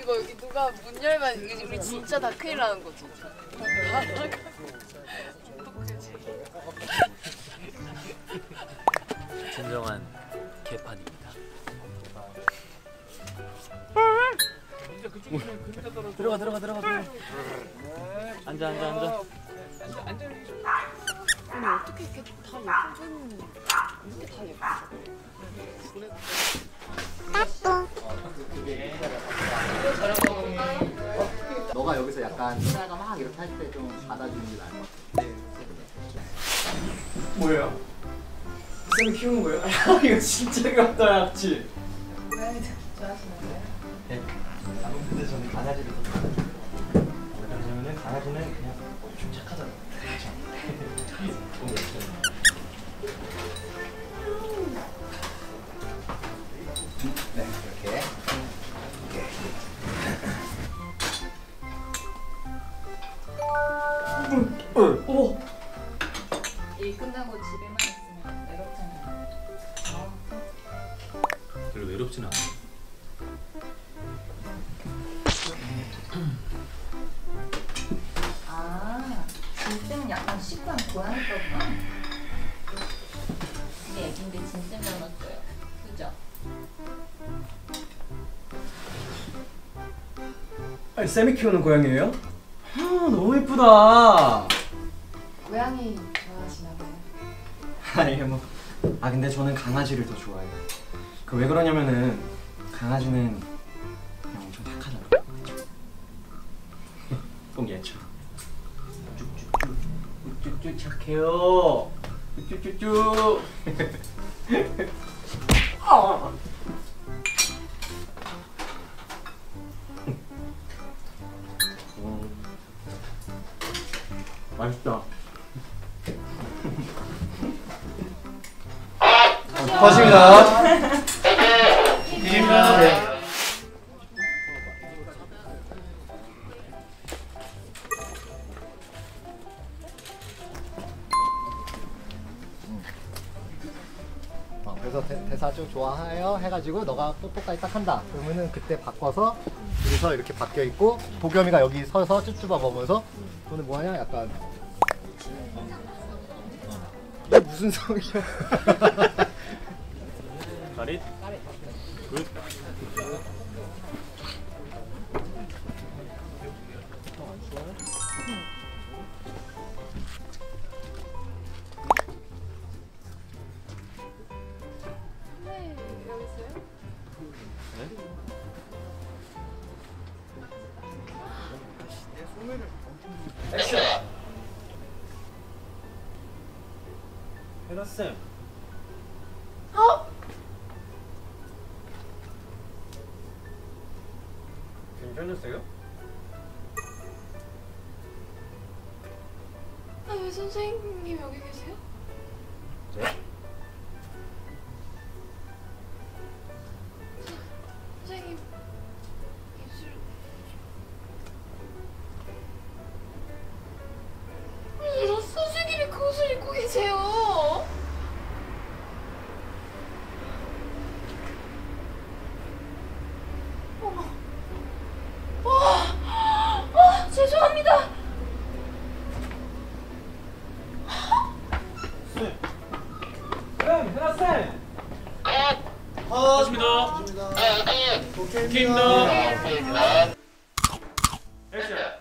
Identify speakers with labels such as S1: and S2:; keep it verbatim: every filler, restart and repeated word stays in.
S1: 이거 여기 누가 문 열면 우리 진짜 다 큰일 나는 거지.
S2: 진정한 개판입니다. 들어가 들어가 들어가 들어가. 앉아 앉아 앉아. 앉아 앉아.
S1: 아니 어떻게 이렇게 다 예쁜 이렇게 다 예쁘죠?
S3: 너가 여기서 약간 신나가 막 이렇게 할 때 좀 받아주는 게 나을 것 같아.
S4: 뭐예요? 쌤이 키우는 거예요? 이거 진짜 귀엽다, 약지.
S1: 고양이 좋아하시는 거예요?
S4: 네. 아무 근데 저는 강아지를 더 좋아해요. 왜냐면은 강아지는 그냥 좀 착하잖아.
S3: 네, 이렇게.
S4: 오.
S1: 일 끝나고 집에만 있으면 외롭잖아요.
S2: 별로 외롭진 않아.
S5: 아, 진쌤은 약간 시크한 고양이거구나. 이게 애기인데 진쌤 닮았어요. 그죠?
S4: 아니, 쌤이 키우는 고양이에요? 아, 너무 예쁘다.
S1: 고양이 좋아하시나 봐요.
S4: 아니 뭐. 아 근데 저는 강아지를 더 좋아해요. 그 왜 그러냐면은 강아지는 그냥 엄청 착하잖아. 뽕이야죠. 쭉쭉쭉 쭉쭉 착해요. 쭉쭉쭉. 아. 음. 맛있다. 고맙습니다. 네.
S3: 어, 그래서 대, 대사 좀 좋아해요 해가지고 너가 뽀뽀까지 딱 한다. 그러면은 그때 바꿔서 여기서 이렇게 바뀌어 있고 도겸이가 여기 서서 쭈쭈바 먹으면서 너는 뭐하냐? 약간 이게 무슨 성이야?
S2: 가릿. 굿.
S1: 네, 여기 있어요?
S4: 액션. 혜라쌤.
S1: 어?
S4: 괜찮으세요?
S1: 아, 왜 선생님 여기 계세요?
S3: 네?
S1: 선생님 입술 왜 선생님이 그 옷을 입고 계세요? 어머, 와, 아, 죄송합니다.
S4: 쌤. 쌤, 혜라쌤.
S2: 고맙습니다.
S3: 도겸입니다.
S2: 킹덤. 액션.